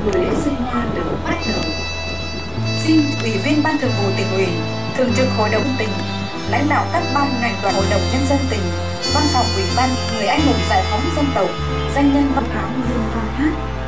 buổi lễ dân hoa được bắt đầu. Xin Ủy viên Ban Thường vụ Tỉnh ủy, Thường trực Hội đồng tỉnh, lãnh đạo các ban ngành đoàn Hội đồng Nhân dân tỉnh, Văn phòng Ủy ban Người anh hùng giải phóng dân tộc, danh nhân văn áo dương ca hát.